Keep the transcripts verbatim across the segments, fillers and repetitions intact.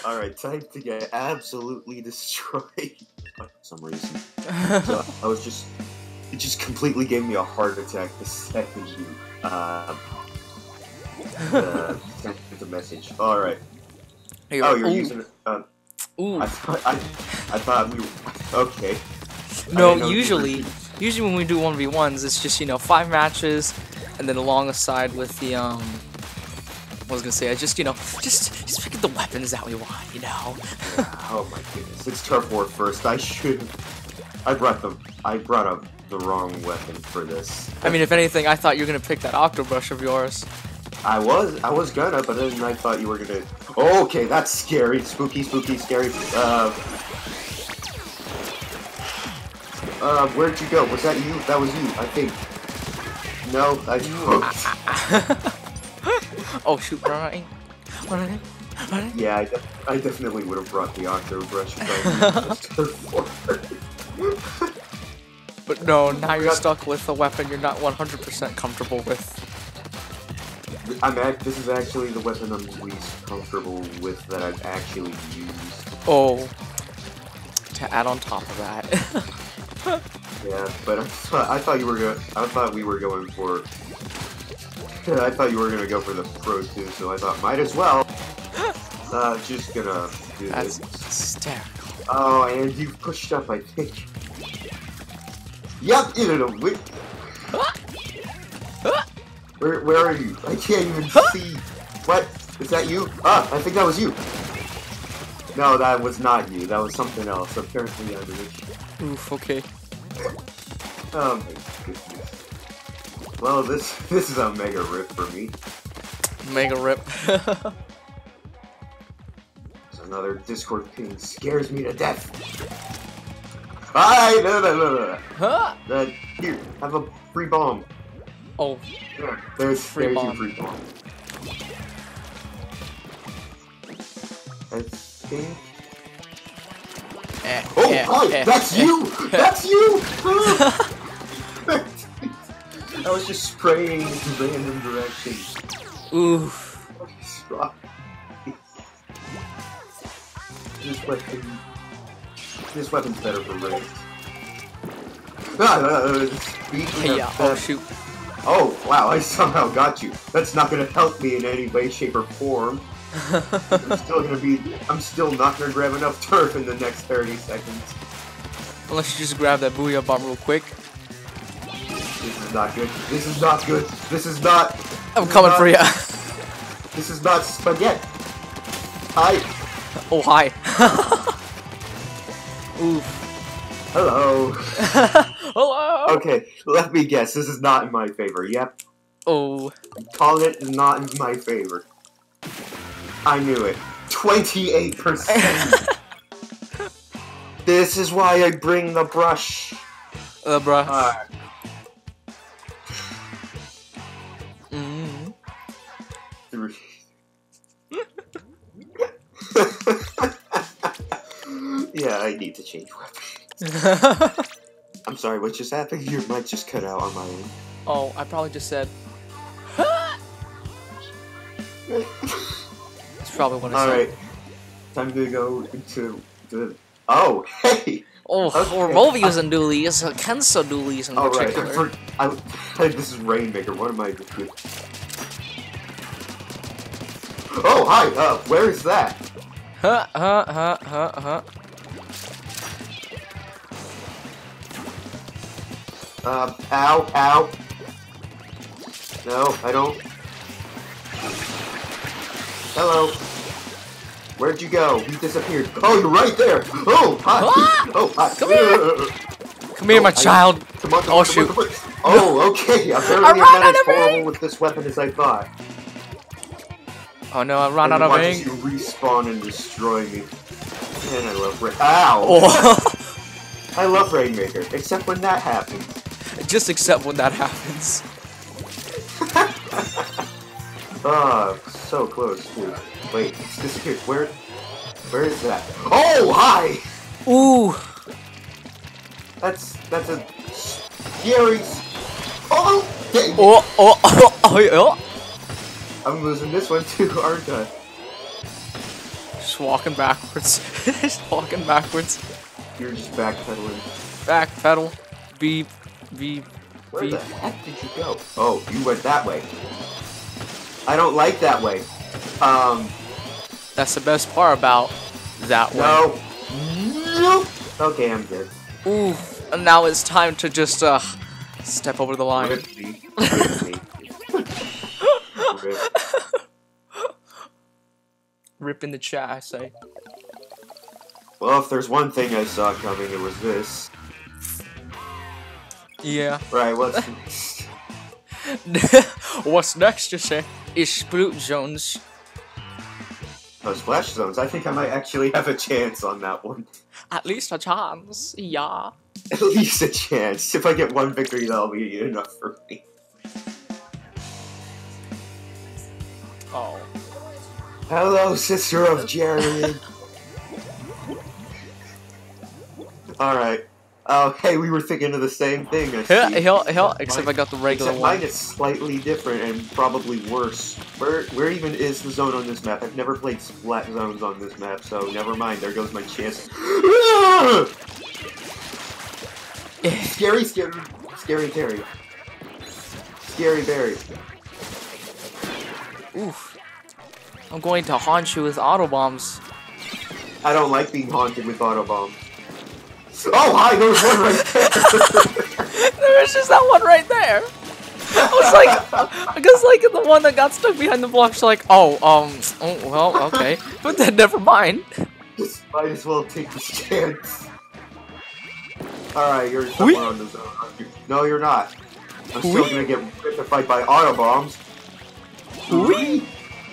Alright, time to get absolutely destroyed for some reason. So I was just... It just completely gave me a heart attack the second you, uh... uh sent the message. Alright. Hey, oh, you're ooh. using it, uh... Ooh. I thought, I, I thought we were... Okay. No, usually... Usually when we do one v ones, it's just, you know, five matches, and then along the side with the, um... I was gonna say, I just, you know, just, just pick the weapons that we want, you know? Oh my goodness, it's turf war first. I should... I brought the... I brought up the wrong weapon for this. I mean, if anything, I thought you were gonna pick that octobrush of yours. I was, I was gonna, but then I thought you were gonna... Oh, okay, that's scary. Spooky, spooky, scary. Uh... Uh, where'd you go? Was that you? That was you, I think. No, I... Oh shoot, running, running, running. Yeah, I, de I definitely would have brought the octobrush if I used it. But no, now you're stuck with a weapon you're not one hundred percent comfortable with. I'm act this is actually the weapon I'm least comfortable with that I've actually used. Oh, to add on top of that. Yeah, but I thought, I thought you were going. I thought we were going for. I thought you were gonna go for the Pro too, so I thought might as well. Uh, just gonna do That's this. hysterical. Oh, and you pushed up, I think. Yep, you know, wait. Where, where are you? I can't even see. What? Is that you? Ah, I think that was you. No, that was not you. That was something else. Apparently, I did. Oof. Okay. Oh my goodness. Well, this this is a mega rip for me. Mega rip. Another Discord ping scares me to death. Bye! No, no, no, no. Huh? Uh, here, have a free bomb. Oh. There, there's, Free there's bomb. your free bomb. I think... Eh, Oh, eh, hi! eh, That's eh. you! That's you! I was just spraying in random directions. Oof. This weapon... This weapon's better for raids. Ah, speaking Yeah, of oh that... shoot. Oh, wow, I somehow got you. That's not gonna help me in any way, shape, or form. I'm still gonna be... I'm still not gonna grab enough turf in the next thirty seconds. Unless you just grab that booyah bomb real quick. This is not good. This is not good. This is not... I'm coming not, for you. This is not spaghetti. Hi. Oh, hi. Oof. Hello. Hello. Okay, let me guess. This is not in my favor. Yep. Oh. Call it not in my favor. I knew it. twenty-eight percent. This is why I bring the brush. Uh, bruh. Uh, Mm. three. Yeah, I need to change weapons. I'm sorry, what just happened? Your mic just cut out on my end. Oh, I probably just said. It's probably what I said. Alright, time to go into the... Oh, hey! Oh, Okay. or Mobius and Doolies, uh, Kenso Doolies in Alright, particular. for, I, this is Rainmaker, what am I doing? Oh, hi, uh, where is that? Huh, huh, huh, huh, huh. Uh, ow, ow. No, I don't. Hello. Where'd you go? You disappeared. Oh, you're right there. Oh, hi. Ah! Oh, hi. Come here. Come here, Oh, my I- child. Come on, come Oh, on, come shoot. on, come on. Oh, okay. Apparently I I'm ran not out as of horrible ring. with this weapon as I thought. Oh no, I ran out And of watches ink. you respawn and destroy me. And I love Rain. Ow! Oh. I love Rainmaker, except when that happens. Just accept when that happens. Ah, so close, too. Wait, it's disappeared. Where? Where is that? Oh, hi! Ooh. That's that's a scary. Oh, dang it. Oh, oh, oh, oh, oh. I'm losing this one too, aren't I? Just walking backwards. Just walking backwards. You're just backpedaling. Backpedal. Beep. Beep. Where beep. the heck did you go? Oh, you went that way. I don't like that way. Um. That's the best part about that way. No. Nope. Okay, I'm good. Ooh. And now it's time to just uh step over the line. Rip me. Rip me. Rip. Rip in the chat, I say. Well, if there's one thing I saw coming, it was this. Yeah. Right, what's What's next, you say? Is Splatoon Zones. Oh, Splash Zones. I think I might actually have a chance on that one. At least a chance, yeah. At least a chance. If I get one victory, that'll be enough for me. Oh. Hello, sister of Jerry. Alright. Oh, hey, we were thinking of the same thing. I Yeah, see. yeah, yeah, except I got the regular Except one. mine is slightly different and probably worse. Where where even is the zone on this map? I've never played Splat Zones on this map, so never mind. There goes my chance. Scary, scary, scary Terry. Scary Berry. Oof. I'm going to haunt you with auto bombs. I don't like being haunted with autobombs. Oh, hi, there was one right there. There was just that one right there. I was like, I guess like the one that got stuck behind the blocks. Like, oh, um, oh, well, okay, but then never mind. Just might as well take this chance. All right, you're somewhere on the zone. Aren't you? No, you're not. I'm still gonna get ripified by autobombs. Whee!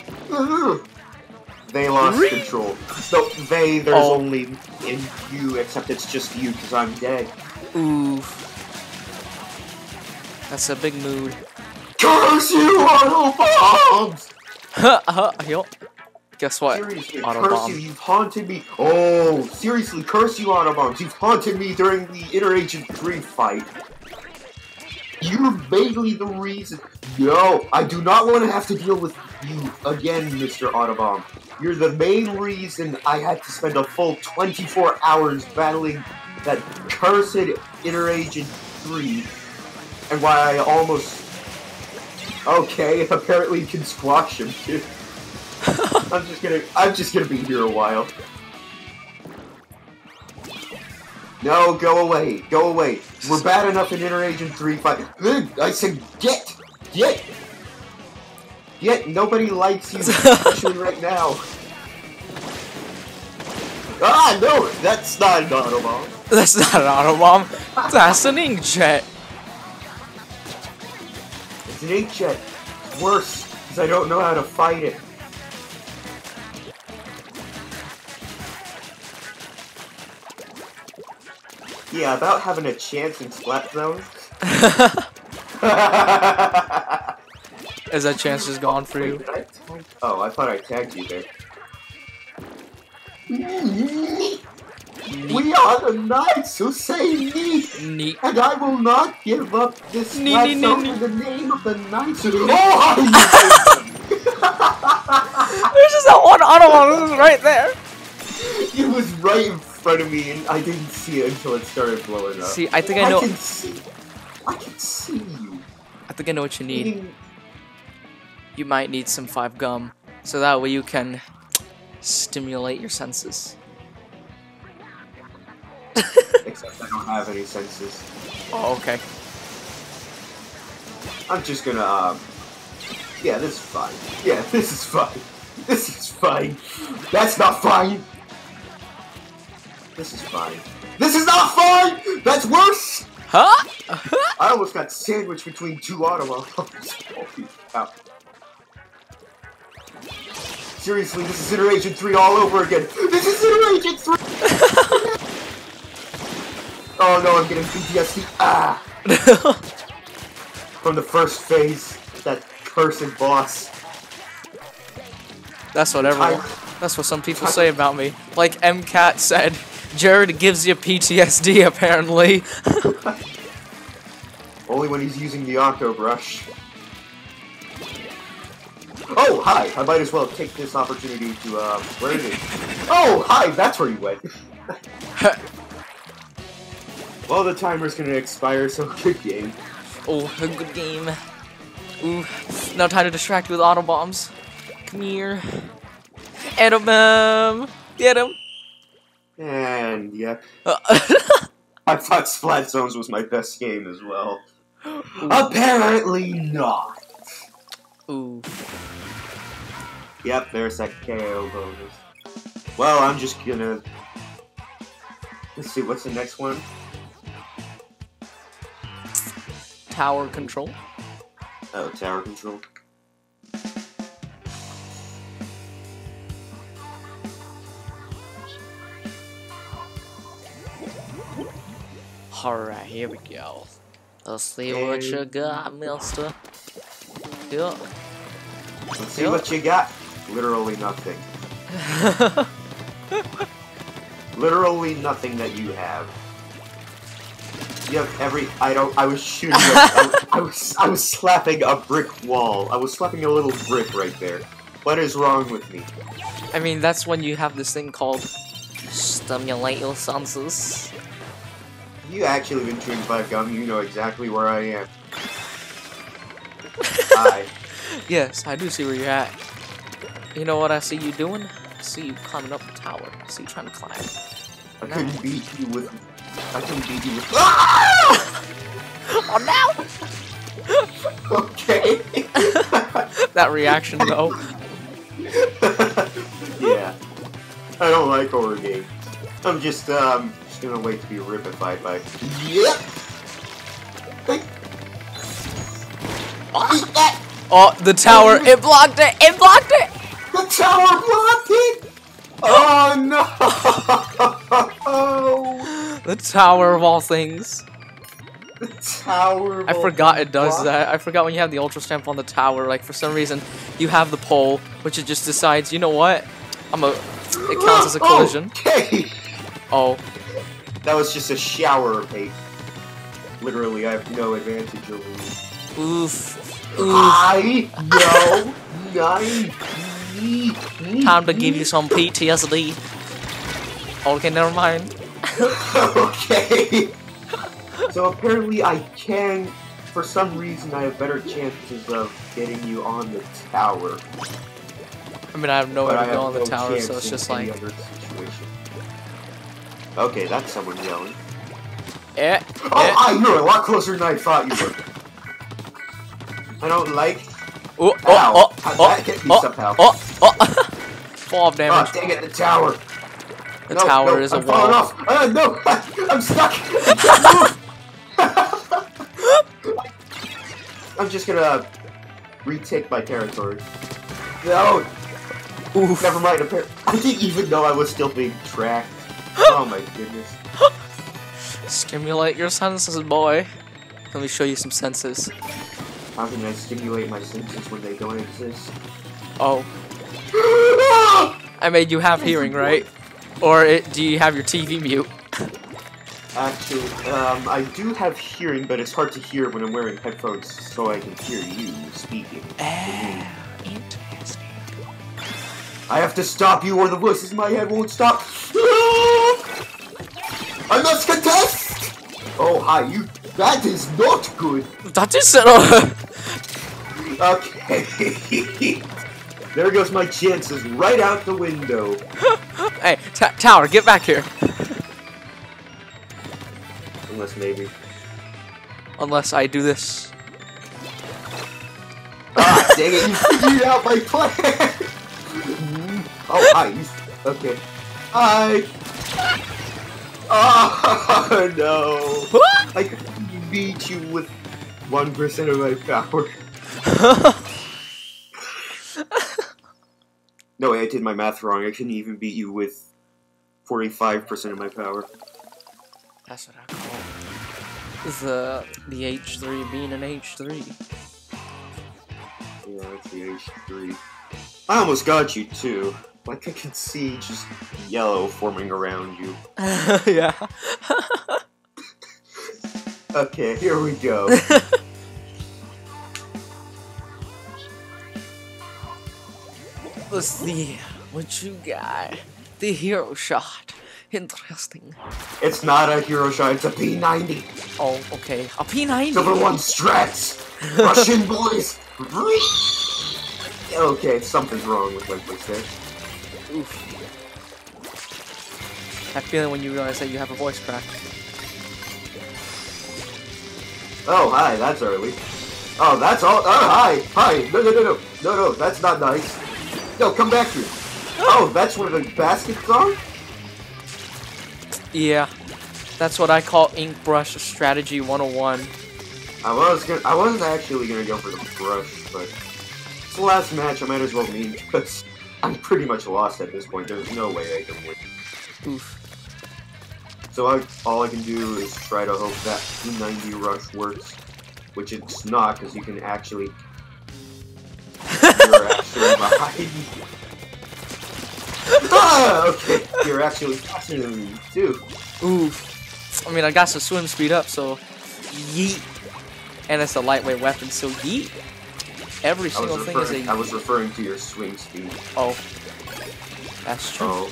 They lost Whee! control. So they, there's Oh. only in you, except it's just you because I'm dead. Oof. That's a big mood. Curse you, autobombs! Huh, huh, yup. Guess what? Seriously, Auto curse bomb. you, you've haunted me. Oh, seriously, curse you, autobombs. You've haunted me during the Interagent three fight. You're mainly the reason. No, I do not want to have to deal with you again, Mister Autobomb. You're the main reason I had to spend a full twenty-four hours battling that cursed Interagent three, and why I almost... Okay, apparently you can squash him too. I'm just gonna, I'm just gonna be here a while. No, go away, go away. We're bad enough in Interagent three fight. I said get, get, get. Nobody likes you, especially right now. Ah, no, that's not an autobomb. That's not an auto bomb. That's an inkjet. It's an inkjet. It's worse, because I don't know how to fight it. Yeah, about having a chance in Splat Zones. Is that chance just gone for you? Wait, did I tag? Oh, I thought I tagged you there. We are the knights who say neat, Neat. and I will not give up this Nee, Splat nee, nee, Zone nee. in the name of the knights who... Oh, There's just that one auto bomb right there. it was right in front of me, and I didn't see it until it started blowing up. See, I think I know. I can see... I can see you. I think I know what you need. Eating- You might need some five gum, so that way you can stimulate your senses. Except I don't have any senses. Oh, okay. I'm just gonna, um... Yeah, this is fine. Yeah, this is fine. This is fine. That's not fine! This is fine. This is not fine! That's worse! Huh? I almost got sandwiched between two autobombs. Holy cow. Seriously, this is Interagent three all over again. This is Interagent three! Oh no, I'm getting P T S D. Ah! From the first phase, that cursed boss. That's what everyone. That's what some people say about me. Like M Cat said, Jared gives you P T S D apparently. Only when he's using the Octo Brush. Oh, hi! I might as well take this opportunity to, uh, where is it? Oh, hi! That's where you went! Well, the timer's gonna expire, so good game. Oh, a good game. Ooh, now time to distract you with auto bombs. Come here. Get him! Get him! And, yep. Uh, I thought Splat Zones was my best game as well. Ooh. Apparently not. Ooh. Yep, there's that K O bonus. Well, I'm just gonna... Let's see, what's the next one? Tower control. Oh, tower control. Alright, here we go. Let's see and what you got, mister. Yeah. Let's see yeah. what you got. Literally nothing. Literally nothing that you have. You have every. I don't. I was shooting. A, I, I was. I was slapping a brick wall. I was slapping a little brick right there. What is wrong with me? I mean, that's when you have this thing called stimulate your senses. If you actually been chewing five gum, you know exactly where I am. Hi. Yes, I do see where you're at. You know what I see you doing? I see you climbing up the tower. I see you trying to climb. I no. couldn't beat you with. I couldn't beat you with. Ah! Oh no! Okay. That reaction though. Yeah. I don't like horror games. I'm just um just gonna wait to be ripified by. Yep. Oh, the tower! It blocked it! It blocked it! The tower blocked it! Oh no! The tower of all things. The tower of I forgot it does block. that. I forgot when you have the ultra stamp on the tower, like for some reason you have the pole, which it just decides, you know what? I'm a. It counts as a collision. Okay. Oh. That was just a shower of hate. Literally, I have no advantage over you. Oof. Oof. I know. Nine. Time to give you some P T S D. Okay, never mind. Okay. So apparently I can, for some reason, I have better chances of getting you on the tower. I mean, I have nowhere but to go on the no tower, so it's just like... Okay, that's someone yelling. Eh, oh, eh. I, you're a lot closer than I thought you were. I don't like... Oh, oh, Ow. oh, How'd oh, that hit me oh, somehow? oh, oh. Fall off damage. Oh, dang it, the tower. The no, tower no, is I'm a wall. falling off. Uh, no, I'm stuck. I'm just gonna retake my territory. No. Oof. Never mind. I didn't even know I was still being tracked. Oh my goodness. Stimulate your senses, boy. Let me show you some senses. How can I stimulate my senses when they don't exist? Oh. I made you have hearing, right? Or it, do you have your T V mute? Actually, um, I do have hearing, but it's hard to hear when I'm wearing headphones, so I can hear you speaking. Oh, interesting. I have to stop you, or the voices in my head won't stop. I must contest! Oh, hi, you. That is not good. That is uh, Okay. There goes my chances right out the window. Hey, t tower, get back here. Unless maybe. Unless I do this. Ah, dang it, you figured out my plan! Oh, hi, you... Okay. Hi! Oh, no! I couldn't beat you with one percent of my power. No, I did my math wrong. I couldn't even beat you with forty-five percent of my power. That's what I call the the H three being an H three. Yeah, that's the H three. I almost got you too. Like I can see just yellow forming around you. Yeah. Okay, here we go. Let's see what you got. The hero shot. Interesting. It's not a hero shot, it's a P ninety. Oh, okay. A P ninety. Silver one strats. Russian boys. Okay, something's wrong with my voice there. Oof. That feeling when you realize that you have a voice crack. Oh, hi, that's early. Oh, that's all. Oh, hi, hi. No, no, no, no. No, no, that's not nice. No, come back here. Oh, that's where the baskets are? Yeah. That's what I call ink brush strategy one oh one. I was gonna, I wasn't actually gonna go for the brush, but it's the last match. I might as well mean because I'm pretty much lost at this point. There's no way I can win. Oof. So I, all I can do is try to hope that P ninety rush works, which it's not because you can actually. You're actually behind. Ah, okay. You're actually faster than me too. Oof. I mean, I got some swim speed up, so yeet. And it's a lightweight weapon, so yeet. Every single thing is a. I was referring to your swing speed. Oh, that's true. Oh.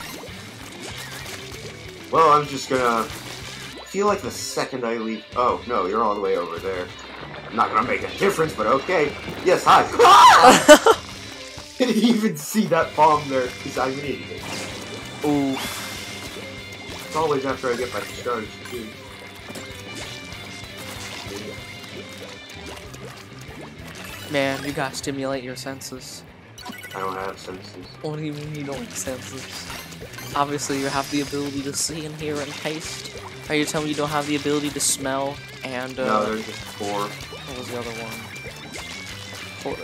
Well, I'm just gonna. I feel like the second I leave. Oh no, you're all the way over there. I'm not gonna make a difference, but okay. Yes, hi. Ah! I didn't even see that bomb there because I'm an idiot. Ooh. It's always after I get my charge too. Man, you gotta stimulate your senses. I don't have senses. What do you mean you don't have senses? Obviously, you have the ability to see and hear and taste. Are you telling me you don't have the ability to smell and, uh... No, there's just four. What was the other one? Four.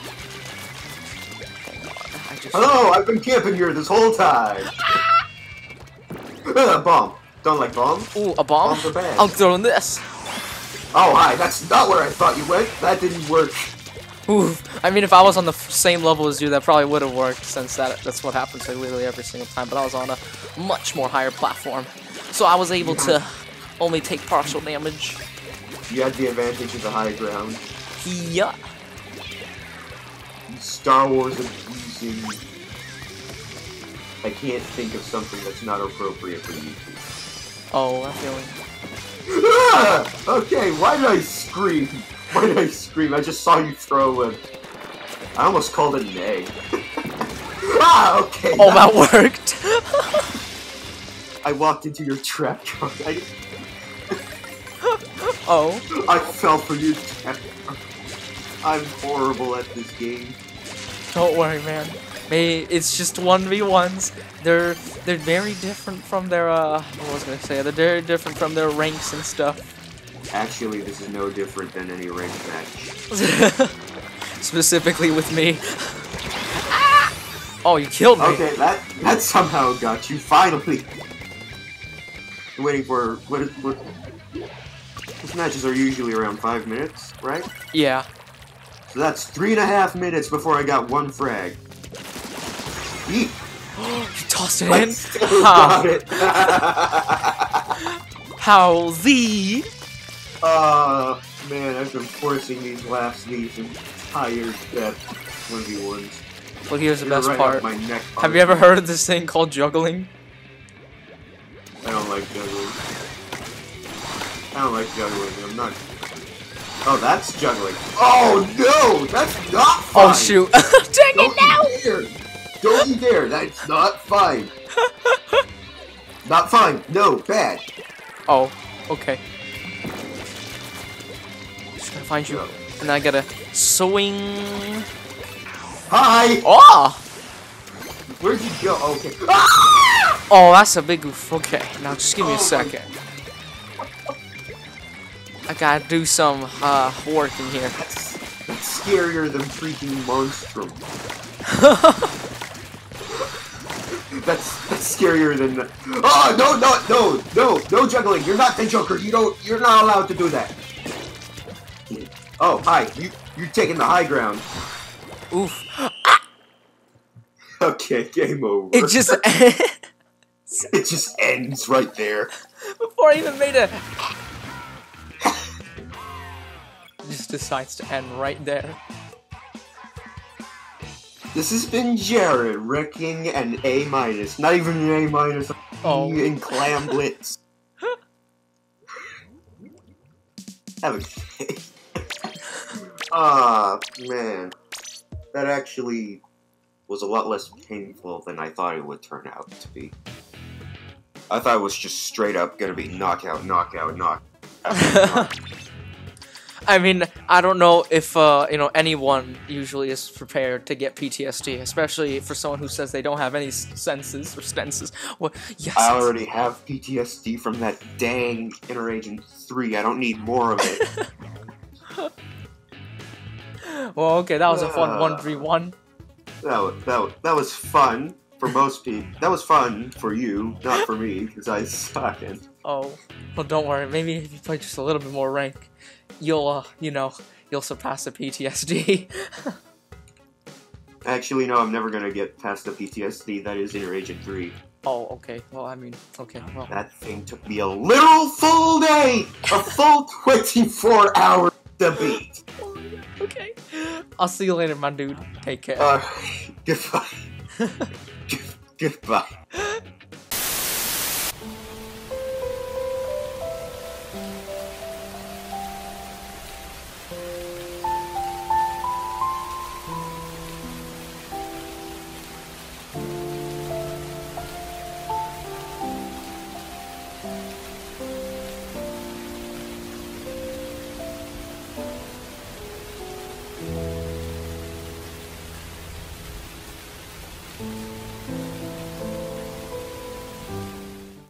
Hang on, I just... Hello, I've been camping here this whole time! A bomb. Don't like bombs? Ooh, a bomb? Bombs are bad. I'm throwing this! Oh, hi, that's not where I thought you went. That didn't work. Ooh, I mean, if I was on the f same level as you, that probably would have worked, since that that's what happens to literally every single time, but I was on a much more higher platform. So I was able to only take partial damage. You had the advantage of the high ground. Yeah. Star Wars abusing. I can't think of something that's not appropriate for YouTube. Oh, that feeling. Ah! Okay, why did I scream? Why did I scream? I just saw you throw a... I almost called it an egg. Ah, okay. Oh, that worked. I walked into your trap car. I... Oh. I fell for your trap car. I'm horrible at this game. Don't worry, man. Maybe it's just one v ones. They're they're very different from their uh. What was I gonna say? They're very different from their ranks and stuff. Actually, this is no different than any ranked match. Specifically with me. Oh, you killed me. Okay, that that somehow got you. Finally. I'm waiting for what? Is, what? These matches are usually around five minutes, right? Yeah. So that's three and a half minutes before I got one frag. Yeet. You tossed it I in. still How? got it. How the? Uh, man, I've been forcing these last these entire death one v ones. Well, here's the You're best right part. up my neck, Have you ever heard of this thing called juggling? I don't like juggling. I don't like juggling. I'm not. Oh, that's juggling. Oh no, that's not fine. Oh shoot! Dang Don't it now! you dare! Don't you dare! That's not fine. Not fine. No, bad. Oh, okay. Just gotta find you, No. and then I gotta swing. Hi. Oh! Where'd you go? Okay. Ah! Oh, that's a big oof. Okay, now just give me Oh a my- second. I gotta do some uh, work in here. That's, that's scarier than freaking Monstrum. That's that's scarier than. The... Oh no no no no no juggling! You're not the Joker. You don't. You're not allowed to do that. Oh hi, you you're taking the high ground. Oof. Okay, game over. It just it just ends right there. before I even made a. Just decides to end right there. This has been Jared wrecking an A minus. Not even an A minus. Oh. In Clam Blitz. Okay. Ah, man. That actually was a lot less painful than I thought it would turn out to be. I thought it was just straight up gonna be knockout, knockout, knockout. knockout. I mean, I don't know if, uh, you know, anyone usually is prepared to get P T S D, especially for someone who says they don't have any senses or senses. Well, yes. I already have P T S D from that dang Interagent three. I don't need more of it. Well, okay, that was a fun Uh, one v one. That was, that, was, that was fun for most people. That was fun for you, not for me, because I suck. And Oh, well, don't worry. Maybe if you play just a little bit more rank, you'll, uh, you know, you'll surpass the P T S D. actually, no, I'm never gonna get past the P T S D. That is Interagent three. Oh, okay. Well, I mean, okay. Well, That thing took me a literal full day, a full twenty-four hours to beat. oh my God. Okay. I'll see you later, my dude. Take care. Uh, goodbye. Goodbye.